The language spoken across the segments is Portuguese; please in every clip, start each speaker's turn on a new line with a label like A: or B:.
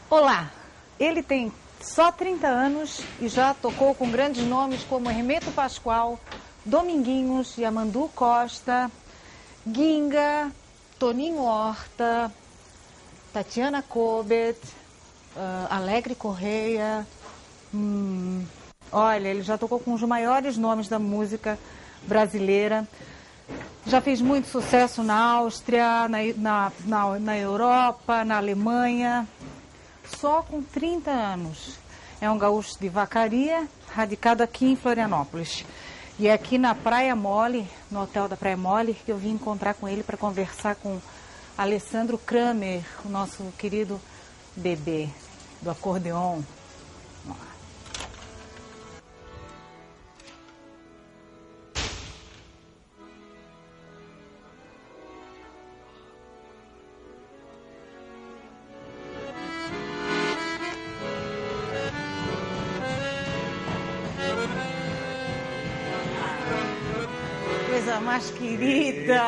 A: Olá, ele tem só 30 anos e já tocou com grandes nomes como Hermeto Pascoal, Dominguinhos, Yamandu Costa, Ginga, Toninho Horta, Tatiana Kobet, Alegre Correia. Olha, ele já tocou com os maiores nomes da música brasileira. Já fez muito sucesso na Áustria, na Europa, na Alemanha. Só com 30 anos. É um gaúcho de Vacaria, radicado aqui em Florianópolis. E é aqui na Praia Mole, no hotel da Praia Mole, que eu vim encontrar com ele para conversar com Alessandro Kramer, o nosso querido bebê do acordeon. Coisa mais querida.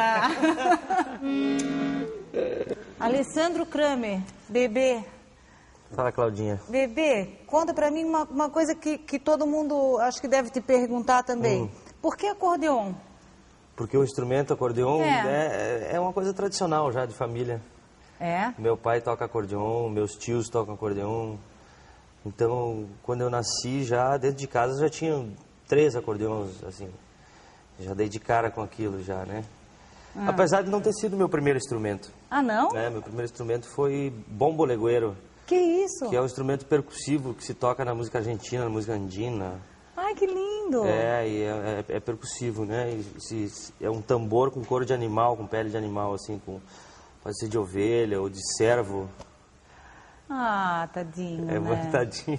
A: Alessandro Kramer, bebê.
B: Fala, Claudinha.
A: Bebê, conta pra mim uma coisa que todo mundo acho que deve te perguntar também. Por que acordeon?
B: Porque o instrumento acordeon é uma coisa tradicional já de família.
A: É?
B: Meu pai toca acordeon, meus tios tocam acordeon. Então, quando eu nasci, já dentro de casa já tinha 3 acordeons, assim. Já dei de cara com aquilo já, né? Apesar de não ter sido meu primeiro instrumento.
A: Ah, não?
B: Meu primeiro instrumento foi bombo legueiro.
A: Que isso?
B: Que é um instrumento percussivo que se toca na música argentina, na música andina.
A: Ai, que lindo!
B: É percussivo, né? É um tambor com couro de animal, com pele de animal, assim, pode ser de ovelha ou de cervo.
A: Ah, tadinho, né?
B: Tadinho.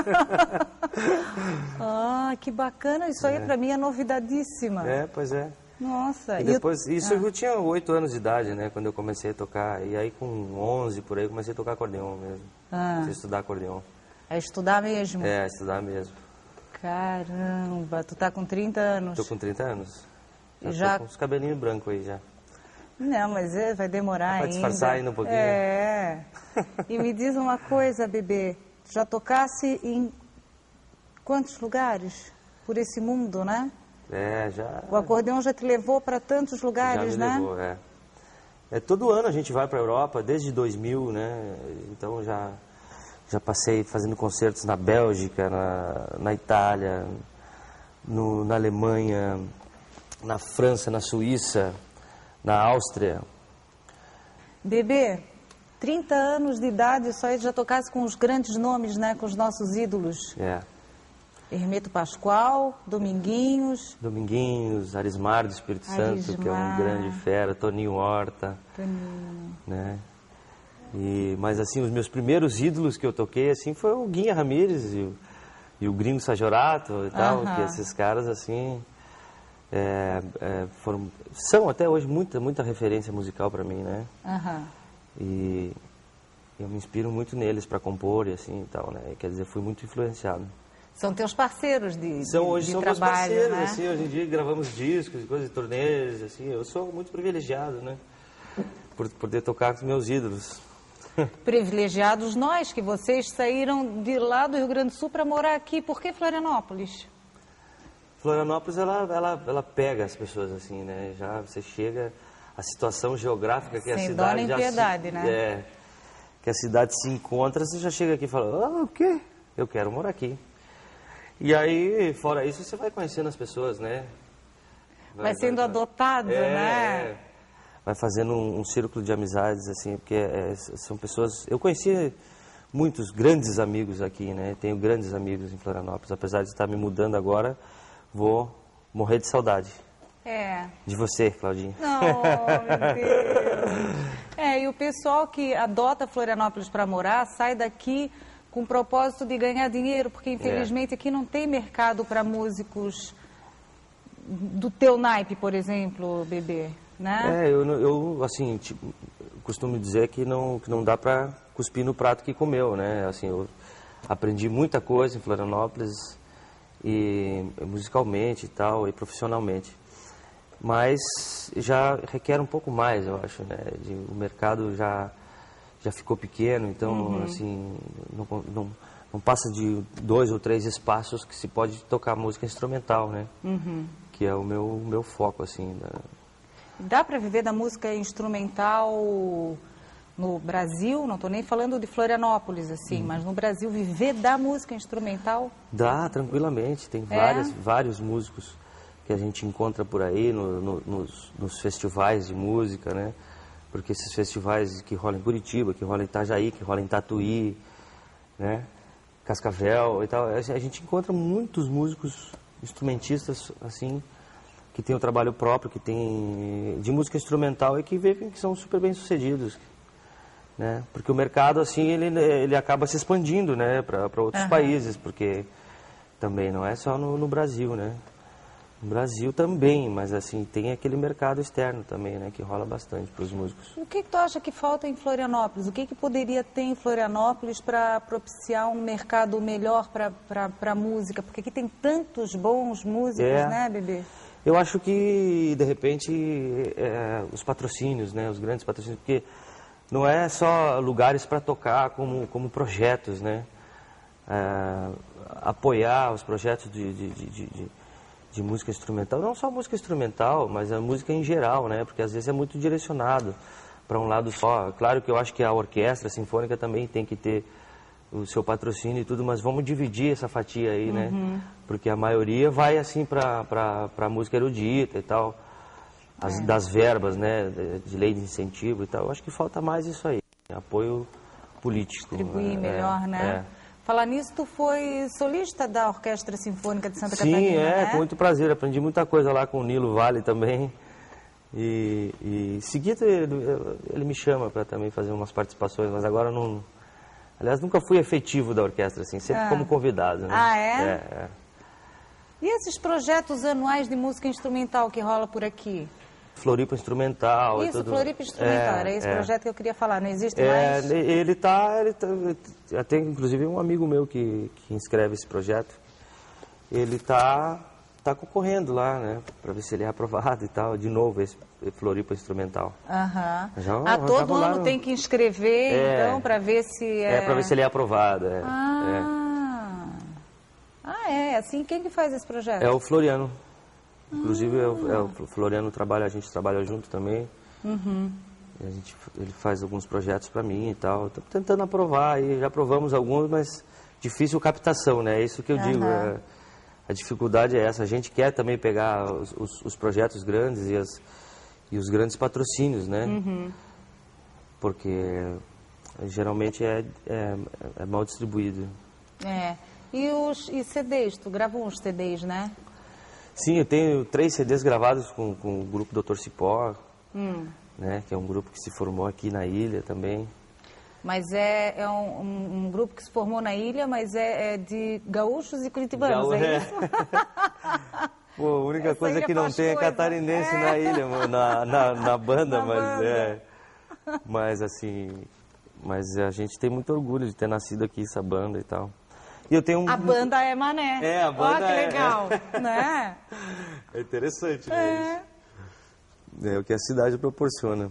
A: Ah, que bacana. Isso aí pra mim é novidadíssima.
B: Pois é.
A: Nossa.
B: E depois, eu tinha 8 anos de idade, né, quando eu comecei a tocar. E aí com 11, por aí, eu comecei a tocar acordeon mesmo. Comecei a estudar acordeon.
A: É estudar mesmo?
B: É, estudar mesmo.
A: Caramba, tu tá com 30 anos.
B: Tô com 30 anos.
A: Já
B: tô com os cabelinhos brancos aí já.
A: Não, mas vai demorar ainda.
B: Pode disfarçar ainda um pouquinho.
A: E me diz uma coisa, bebê. Já tocasse em quantos lugares? Por esse mundo, né?
B: Já.
A: O acordeão já te levou para tantos lugares,
B: já me levou, todo ano a gente vai para a Europa, desde 2000, né? Então já passei fazendo concertos na Bélgica, na Itália, na Alemanha, na França, na Suíça, na Áustria.
A: Bebê, 30 anos de idade, só já tocasse com os grandes nomes, né? Com os nossos ídolos. Hermeto Pascoal, Dominguinhos,
B: Arismar do Espírito Santo, que é um grande fera, Toninho Horta. Né? Mas assim, os meus primeiros ídolos que eu toquei assim foi o Guinha Ramírez e o Gringo Sajorato e tal, que esses caras assim são até hoje muita referência musical para mim, né? E eu me inspiro muito neles para compor e assim e tal, né? Quer dizer, fui muito influenciado.
A: São teus parceiros de
B: hoje são
A: trabalho,
B: meus parceiros,
A: né?
B: assim, hoje em dia gravamos discos, coisas, turnês, assim, eu sou muito privilegiado, né? Por poder tocar com meus ídolos.
A: Privilegiados nós, que vocês saíram de lá do Rio Grande do Sul para morar aqui. Por que Florianópolis?
B: Florianópolis, ela pega as pessoas, assim, né? Já você chega, a situação geográfica que a cidade...
A: Sem dó nem piedade, né?
B: Que a cidade se encontra, você já chega aqui e fala, o quê? Eu quero morar aqui. E aí, fora isso, você vai conhecendo as pessoas, né?
A: Vai sendo adotado, né?
B: Vai fazendo um círculo de amizades, assim, porque são pessoas... Eu conheci muitos grandes amigos aqui, né? Tenho grandes amigos em Florianópolis. Apesar de estar me mudando agora, vou morrer de saudade. De você, Claudinha.
A: Não, meu Deus. E o pessoal que adota Florianópolis para morar, sai daqui com o propósito de ganhar dinheiro, porque infelizmente aqui não tem mercado para músicos do teu naipe, por exemplo, bebê, né?
B: Eu assim, costumo dizer que não dá para cuspir no prato que comeu, né? Assim, eu aprendi muita coisa em Florianópolis, e musicalmente e tal, e profissionalmente. Mas já requer um pouco mais, eu acho, né? O mercado já já ficou pequeno, então, assim, não passa de 2 ou 3 espaços que se pode tocar música instrumental, né? Que é o meu foco, assim.
A: Dá para viver da música instrumental no Brasil? Não estou nem falando de Florianópolis, assim, mas no Brasil, viver da música instrumental?
B: Dá, tranquilamente. Tem vários músicos que a gente encontra por aí nos festivais de música, né? Porque esses festivais que rolam em Curitiba, que rolam em Itajaí, que rolam em Tatuí, né? Cascavel e tal, a gente encontra muitos músicos instrumentistas, assim, que tem o trabalho próprio, que tem de música instrumental e que vivem, que são super bem sucedidos, né? Porque o mercado, assim, ele acaba se expandindo, né, para outros países, porque também não é só no Brasil, né? No Brasil também, mas assim, tem aquele mercado externo também, né, que rola bastante para os músicos.
A: O que tu acha que falta em Florianópolis? O que poderia ter em Florianópolis para propiciar um mercado melhor para a música? Porque aqui tem tantos bons músicos, né, Bebê?
B: Eu acho que, de repente, os patrocínios, né, os grandes patrocínios, porque não é só lugares para tocar como projetos, né? Apoiar os projetos de música instrumental, não só música instrumental, mas a música em geral, né? Porque às vezes é muito direcionado para um lado só. Claro que eu acho que a orquestra sinfônica também tem que ter o seu patrocínio e tudo, mas vamos dividir essa fatia aí, né? Porque a maioria vai assim para a música erudita e tal, das verbas, né? De lei de incentivo e tal. Eu acho que falta mais isso aí, apoio político.
A: Distribuir melhor, né? Falar nisso, tu foi solista da Orquestra Sinfônica de Santa Catarina, né?
B: Com muito prazer. Aprendi muita coisa lá com o Nilo Vale também. E em seguida ele me chama para também fazer umas participações, mas agora não... Aliás, nunca fui efetivo da orquestra, assim, sempre como convidado, né?
A: E esses projetos anuais de música instrumental que rola por aqui?
B: Floripa Instrumental.
A: Isso, Floripa Instrumental, era esse projeto que eu queria falar, não existe mais?
B: Ele tem inclusive um amigo meu que inscreve esse projeto, ele tá concorrendo lá, né, para ver se ele é aprovado e tal, de novo, esse Floripa Instrumental.
A: Todo ano tem que inscrever, então, para ver se
B: para ver se ele é aprovado,
A: assim, quem que faz esse projeto?
B: É o Floriano. Inclusive, o Floriano a gente trabalha junto também. Ele faz alguns projetos para mim e tal. Estou tentando aprovar, e já aprovamos alguns, mas difícil captação, né? É isso que eu digo. A dificuldade é essa. A gente quer também pegar os projetos grandes e os grandes patrocínios, né? Porque geralmente é mal distribuído.
A: E CDs? Tu gravou uns CDs, né?
B: Sim, eu tenho 3 CDs gravados com o grupo Dr. Cipó, né, que é um grupo que se formou aqui na ilha também.
A: Mas é um grupo que se formou na ilha, mas é de gaúchos e curitibanos, é isso?
B: Pô, a única coisa que não tem é catarinense na ilha, na banda, mas assim, mas a gente tem muito orgulho de ter nascido aqui, essa banda e tal. E eu tenho
A: a banda é Mané.
B: A banda
A: que legal, né?
B: É interessante, né? É o que a cidade proporciona.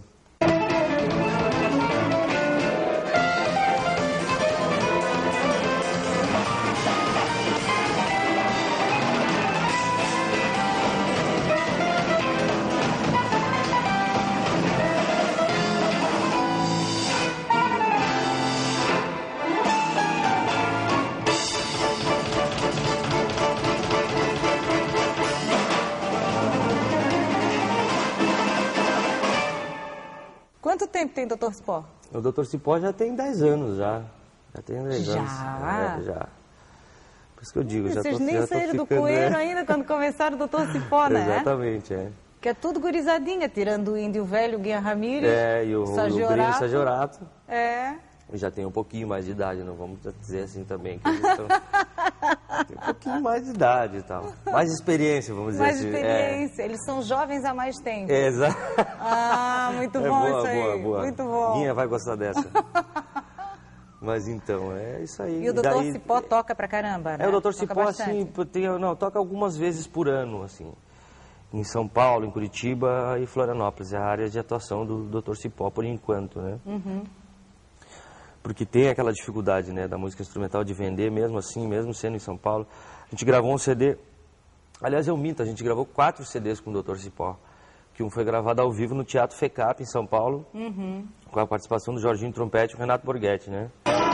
A: Quanto tempo tem Dr. Cipó?
B: O Dr. Cipó já tem 10 anos, já. Já tem 10 anos. Já. Por isso que eu digo,
A: Vocês nem saíram do poeiro ainda quando começaram o Dr. Cipó, né?
B: Exatamente,
A: Que é tudo gurizadinha, tirando o Índio Velho, o Guinha Ramírez,
B: e o Brino Sagiorato. Já tem um pouquinho mais de idade, não vamos dizer assim também. Que eles tem um pouquinho mais de idade e tal. Mais experiência, vamos dizer assim.
A: Mais experiência. Eles são jovens há mais tempo.
B: Exato.
A: Muito bom isso aí.
B: Boa.
A: Muito bom.
B: Guinha vai gostar dessa. Mas então, é isso aí.
A: E o Dr. Cipó toca pra caramba, né?
B: O Dr. Cipó, assim, toca algumas vezes por ano, assim. Em São Paulo, em Curitiba e Florianópolis. É a área de atuação do Dr. Cipó, por enquanto, né? porque tem aquela dificuldade, né, da música instrumental de vender, mesmo assim, mesmo sendo em São Paulo. A gente gravou um CD, aliás, eu minto, a gente gravou 4 CDs com o Dr. Cipó, que um foi gravado ao vivo no Teatro FECAP, em São Paulo, com a participação do Jorginho Trompete e o Renato Borghetti, né?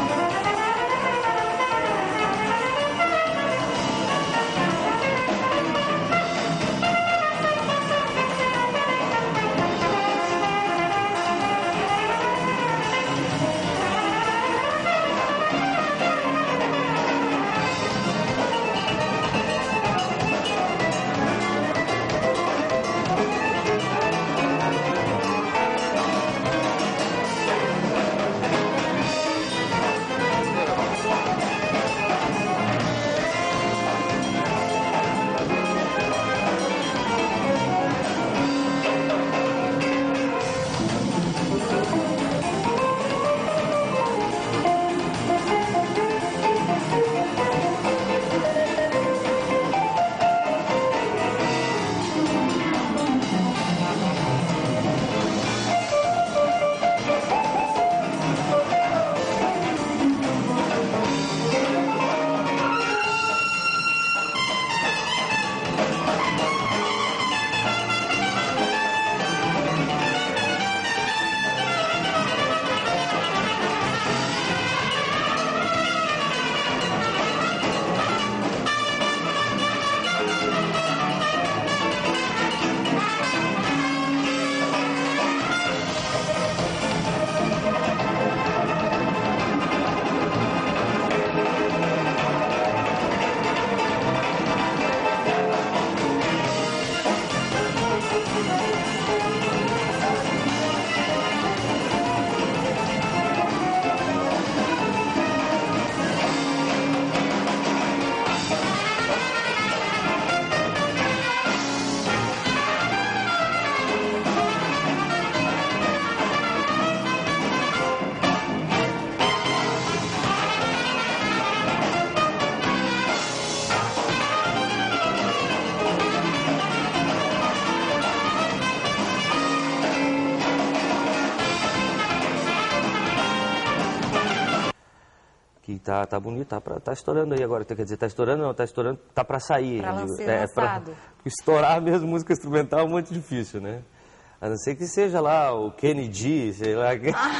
B: Tá bonito, tá estourando aí agora. Quer dizer, tá estourando não, tá estourando, tá pra sair.
A: Pra ser lançado.
B: Estourar mesmo música instrumental é muito difícil, né? A não ser que seja lá o Kenny G, sei lá,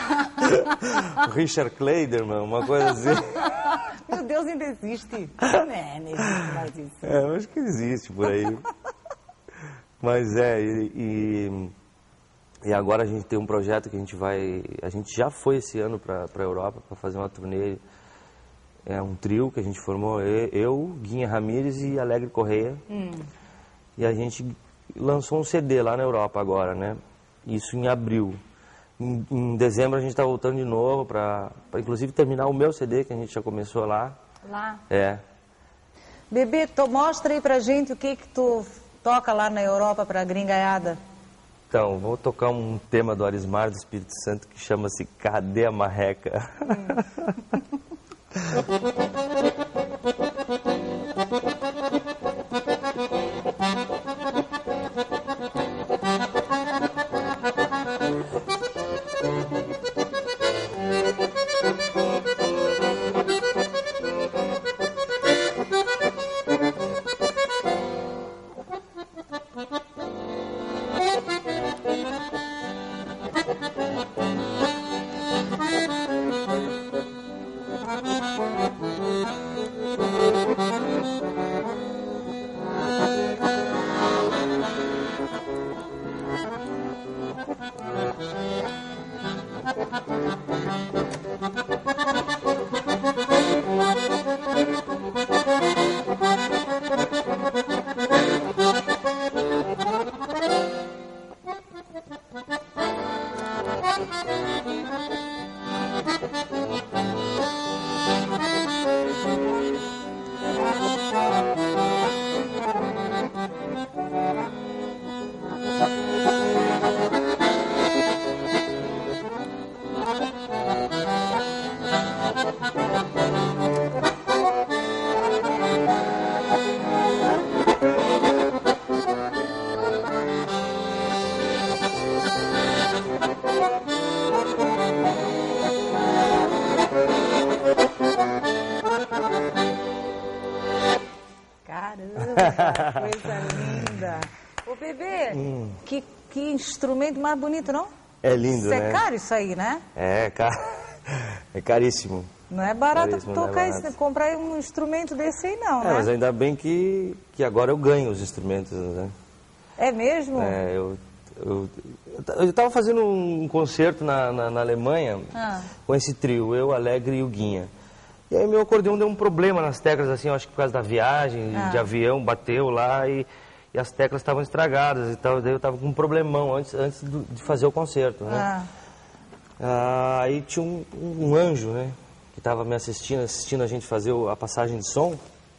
B: o Richard Clayderman, uma coisa assim.
A: Meu Deus, ainda existe. Não existe mais isso.
B: Eu acho que existe por aí. Mas e agora a gente tem um projeto que a gente já foi esse ano pra Europa para fazer uma turnê. É um trio que a gente formou, eu, Guinha Ramírez e Alegre Correia. E a gente lançou um CD lá na Europa agora, né? Isso em abril. Em dezembro a gente está voltando de novo para inclusive terminar o meu CD que a gente já começou lá.
A: Lá?
B: É.
A: Bebê, mostra aí pra gente o que tu toca lá na Europa pra gringaiada.
B: Então, vou tocar um tema do Arismar do Espírito Santo que chama-se Cadê a Marreca?
A: Coisa linda. Ô, bebê, que instrumento mais bonito, não?
B: É lindo,
A: Isso
B: né?
A: é caro isso aí, né?
B: É caríssimo.
A: Não é barato
B: Caríssimo,
A: tocar
B: não é barato.
A: comprar um instrumento desse aí, não, né?
B: Mas ainda bem que agora eu ganho os instrumentos, né?
A: É mesmo?
B: É, eu estava fazendo um concerto na Alemanha com esse trio, eu, Alegre e o Guinha. E aí meu acordeão deu um problema nas teclas, assim, eu acho que por causa da viagem, de avião, bateu lá e as teclas estavam estragadas e tal. Daí eu estava com um problemão antes de fazer o concerto, né? Aí tinha um anjo, né? Que estava me assistindo a gente fazer a passagem de som.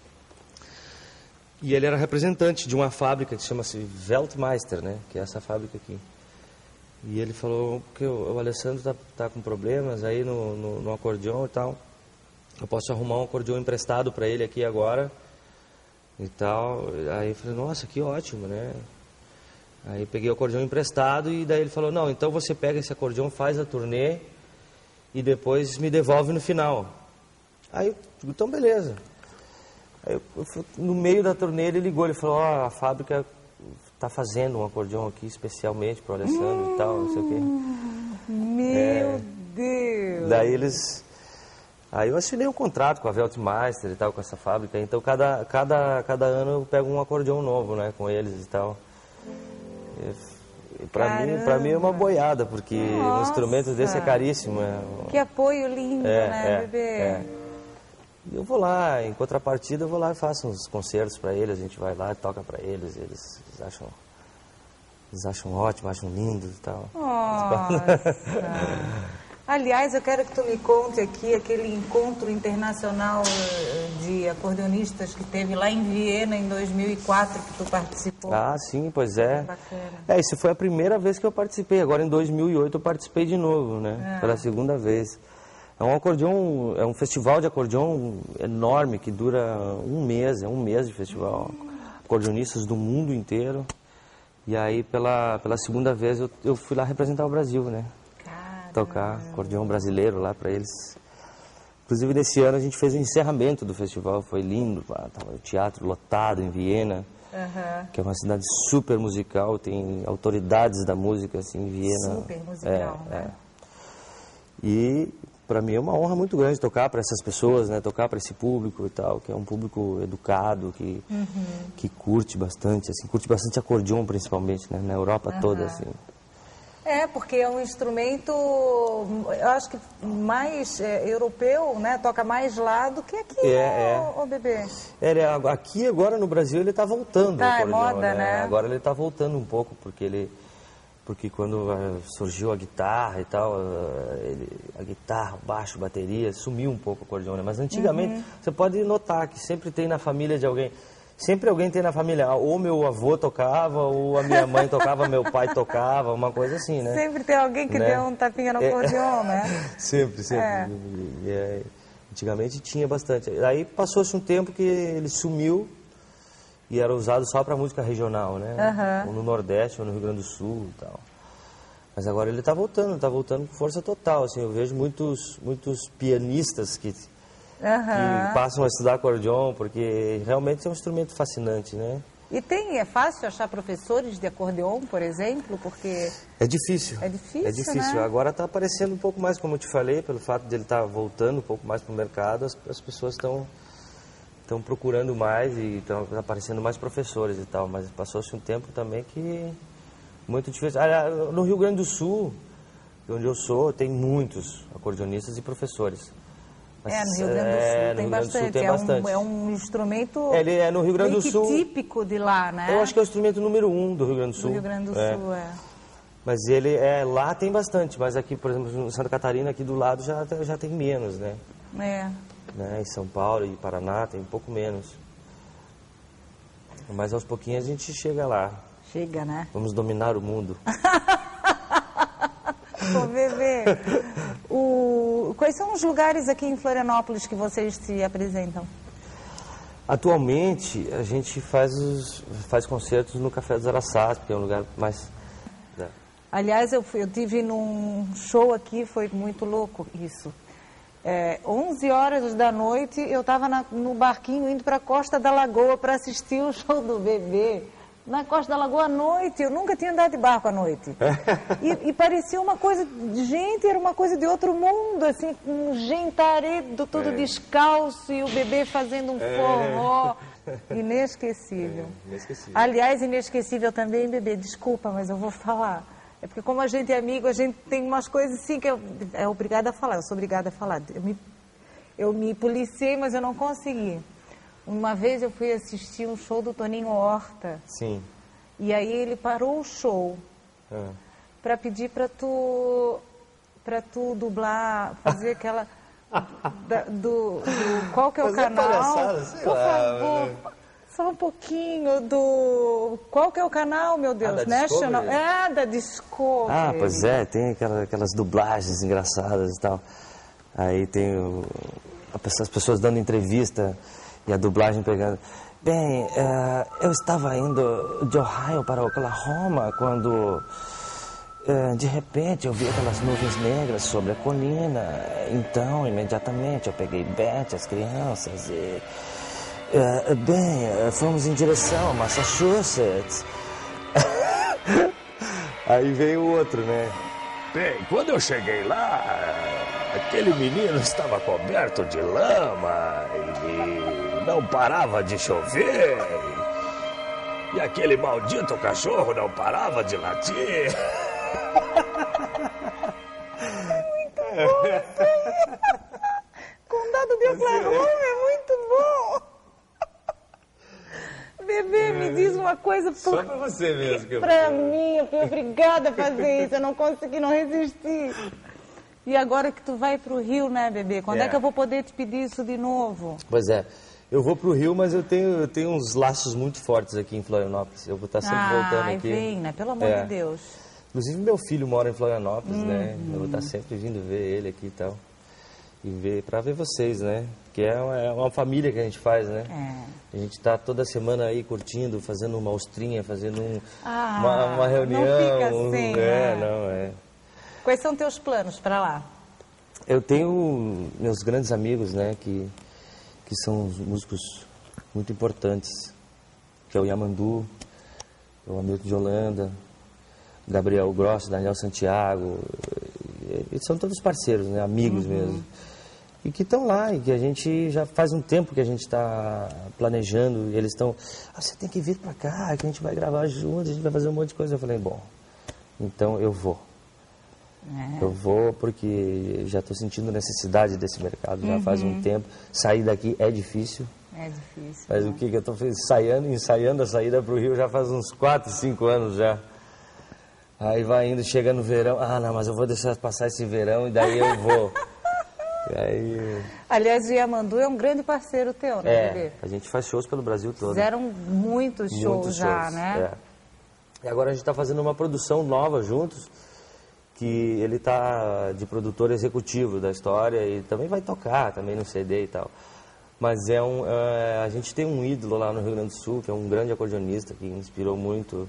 B: E ele era representante de uma fábrica que chama-se Weltmeister, né? Que é essa fábrica aqui. E ele falou que o Alessandro tá com problemas aí no acordeão e tal. Eu posso arrumar um acordeão emprestado para ele aqui agora e tal. Aí eu falei, nossa, que ótimo, né? Aí peguei o acordeão emprestado e daí ele falou, não, então você pega esse acordeão, faz a turnê e depois me devolve no final. Aí eu digo, então beleza. Aí no meio da turnê ele ligou, ele falou, a fábrica está fazendo um acordeão aqui especialmente para o Alessandro e tal, não sei o quê.
A: Meu Deus!
B: Daí aí eu assinei um contrato com a Weltmeister e tal, com essa fábrica, então cada ano eu pego um acordeão novo, né, com eles e tal. Pra mim é uma boiada, porque um instrumento desse é caríssimo.
A: Que apoio lindo, né, bebê?
B: Eu vou lá, em contrapartida eu vou lá e faço uns concertos para eles, a gente vai lá e toca para eles, eles acham ótimo, acham lindo e tal.
A: Nossa! Aliás, eu quero que tu me conte aqui aquele encontro internacional de acordeonistas que teve lá em Viena em 2004, que tu participou.
B: Ah, sim, pois é.
A: Bacana.
B: Isso foi a primeira vez que eu participei. Agora em 2008 eu participei de novo, né? Pela segunda vez. É um acordeão, é um festival de acordeão enorme que dura um mês de festival. Acordeonistas do mundo inteiro. E aí pela segunda vez eu fui lá representar o Brasil, né? Tocar acordeão brasileiro lá para eles. Inclusive nesse ano a gente fez o encerramento do festival, foi lindo, tava o teatro lotado em Viena, que é uma cidade super musical, tem autoridades da música assim em Viena.
A: Super musical, né?
B: E para mim é uma honra muito grande tocar para essas pessoas, né? Tocar para esse público e tal, que é um público educado, que curte bastante acordeão principalmente, né? Na Europa toda assim.
A: É, porque é um instrumento, eu acho que mais europeu, né? Toca mais lá do que aqui, ô bebê?
B: Aqui agora no Brasil ele está voltando.
A: Tá,
B: é moda,
A: né?
B: Agora ele está voltando um pouco, porque quando surgiu a guitarra e tal, a guitarra, baixo, bateria, sumiu um pouco o acordeão, né? Mas antigamente, você pode notar que sempre tem na família de alguém... Sempre alguém tem na família, ou meu avô tocava, ou a minha mãe tocava, meu pai tocava, uma coisa assim, né?
A: Sempre tem alguém que deu um tapinha no acordeão, né?
B: Sempre. Antigamente tinha bastante. Aí passou-se um tempo que ele sumiu e era usado só para música regional, né? Ou no Nordeste, ou no Rio Grande do Sul e tal. Mas agora ele está voltando com força total, assim. Eu vejo muitos pianistas que passam a estudar acordeão, porque realmente é um instrumento fascinante, né?
A: E é fácil achar professores de acordeão, por exemplo, porque...
B: É difícil.
A: É difícil, né?
B: Agora está aparecendo um pouco mais, como eu te falei, pelo fato de ele estar voltando um pouco mais para o mercado, as pessoas estão procurando mais e estão aparecendo mais professores e tal, mas passou-se um tempo também que... Muito difícil. No Rio Grande do Sul, onde eu sou, tem muitos acordeonistas e professores.
A: No Rio Grande do Sul tem bastante. É um instrumento
B: ele é no Rio Grande do Sul,
A: típico de lá, né?
B: Eu acho que é o instrumento número 1 do Rio Grande do Sul.
A: Do Rio Grande do Sul,
B: Mas ele lá tem bastante, mas aqui, por exemplo, em Santa Catarina, aqui do lado, já tem menos, né? Né? Em São Paulo e Paraná tem um pouco menos. Mas aos pouquinhos a gente chega lá.
A: Chega, né?
B: Vamos dominar o mundo.
A: Ô, bebê, quais são os lugares aqui em Florianópolis que vocês se apresentam?
B: Atualmente, a gente faz concertos no Café dos Araçás, porque é um lugar mais...
A: Aliás, eu tive num show aqui, foi muito louco isso. 11 horas da noite, eu estava no barquinho indo para a Costa da Lagoa para assistir o show do Bebê. Na Costa da Lagoa à noite, eu nunca tinha andado de barco à noite. E parecia uma coisa, gente, era uma coisa de outro mundo, assim, um gentaredo todo descalço e o Bebê fazendo um forró. Inesquecível.
B: Inesquecível.
A: Aliás, inesquecível também, Bebê, desculpa, mas eu vou falar. É porque como a gente é amigo, a gente tem umas coisas assim que eu sou obrigada a falar. Eu me policiei, mas eu não consegui. Uma vez eu fui assistir um show do Toninho Horta.
B: Sim.
A: E aí ele parou o show para pedir para tu dublar, fazer aquela qual que é o canal? Por favor, só um pouquinho qual que é o canal, meu Deus? National, da Discovery.
B: Ah, pois é, tem aquelas dublagens engraçadas e tal. Aí tem as pessoas dando entrevista e a dublagem pegando. Bem, eu estava indo de Ohio para Oklahoma quando de repente eu vi aquelas nuvens negras sobre a colina. Então, imediatamente eu peguei Beth, as crianças e fomos em direção a Massachusetts. Aí veio o outro, né?
C: Bem, quando eu cheguei lá, aquele menino estava coberto de lama e não parava de chover. E aquele maldito cachorro não parava de latir.
A: Muito bom! Condado de Oklahoma é muito bom! Bebê, me diz uma coisa.
B: Só pra você mesmo.
A: Pra mim, eu fui obrigada a fazer isso, eu não consegui, não resisti. E agora que tu vai pro Rio, né, Bebê? Quando é que eu vou poder te pedir isso de novo?
B: Pois é, eu vou pro Rio, mas eu tenho uns laços muito fortes aqui em Florianópolis. Eu vou estar sempre voltando aqui.
A: Vem, né? Pelo amor de Deus.
B: Inclusive, meu filho mora em Florianópolis, né? Eu vou estar sempre vindo ver ele aqui e tal. E pra ver vocês, né? Que é uma família que a gente faz, né? A gente tá toda semana aí curtindo, fazendo uma ostrinha, fazendo uma reunião.
A: Não fica assim, Quais são teus planos para lá?
B: Eu tenho meus grandes amigos, né? Que são os músicos muito importantes. Que é o Yamandu, o Hamilton de Holanda, Gabriel Grossi, Daniel Santiago. Eles são todos parceiros, né? Amigos mesmo. E que estão lá, e que a gente já faz um tempo que a gente está planejando, e eles estão, você tem que vir para cá, que a gente vai gravar juntos, a gente vai fazer um monte de coisa. Eu falei, bom, então eu vou. Eu vou porque já estou sentindo necessidade desse mercado, já faz um tempo. Sair daqui é difícil.
A: É difícil.
B: Mas o que eu estou ensaiando a saída para o Rio já faz uns 4, 5 anos já. Aí vai indo, chega no verão, não, mas eu vou deixar passar esse verão e daí eu vou. Aí...
A: Aliás, o Yamandu é um grande parceiro teu, né, Bebê?
B: A gente faz shows pelo Brasil todo.
A: Fizeram muitos shows já, né?
B: E agora a gente está fazendo uma produção nova juntos, que ele está de produtor executivo da história e também vai tocar também no CD e tal. Mas a gente tem um ídolo lá no Rio Grande do Sul, que é um grande acordeonista, que inspirou muito,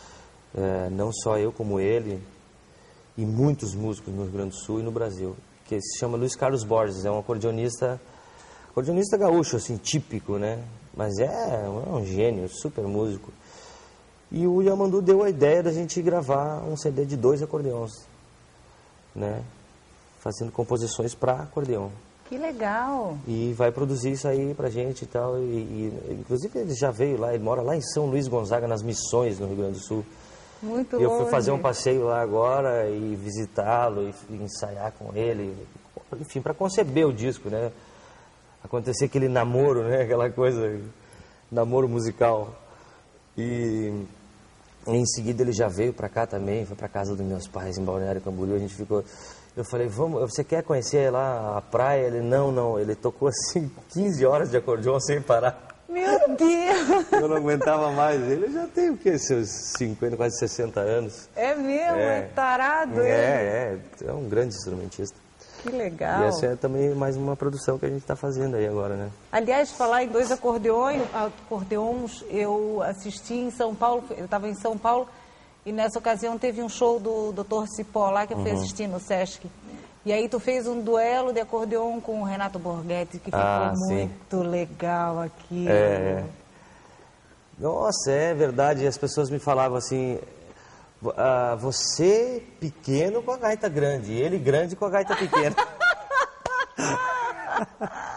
B: não só eu como ele, e muitos músicos no Rio Grande do Sul e no Brasil, que se chama Luiz Carlos Borges. É um acordeonista gaúcho, assim, típico, né? Mas é um gênio, super músico. E o Yamandu deu a ideia da gente gravar um CD de 2 acordeões, né? Fazendo composições para acordeão.
A: Que legal!
B: E vai produzir isso aí pra gente e tal. Inclusive ele já veio lá, ele mora lá em São Luís Gonzaga, nas Missões, no Rio Grande do Sul.
A: Muito
B: E eu fui fazer um passeio lá agora e visitá-lo e ensaiar com ele, enfim, para conceber o disco, né? Acontecer aquele namoro, né? Aquela coisa, namoro musical. E em seguida ele já veio para cá também, foi para casa dos meus pais em Balneário Camboriú. A gente ficou, eu falei, você quer conhecer lá a praia? Ele, não, ele tocou assim 15 horas de acordeon sem parar.
A: Meu Deus!
B: Eu não aguentava mais. Ele já tem o quê? Seus 50, quase 60 anos.
A: É mesmo? É tarado ele?
B: É um grande instrumentista.
A: Que legal.
B: E essa é também mais uma produção que a gente está fazendo aí agora, né?
A: Aliás, falar em 2 acordeons, eu assisti em São Paulo, eu estava em São Paulo, e nessa ocasião teve um show do Dr. Cipó lá, que eu fui assistir no Sesc. E aí tu fez um duelo de acordeon com o Renato Borghetti, que ficou muito legal aqui.
B: Nossa, é verdade. As pessoas me falavam assim, você pequeno com a gaita grande, ele grande com a gaita pequena.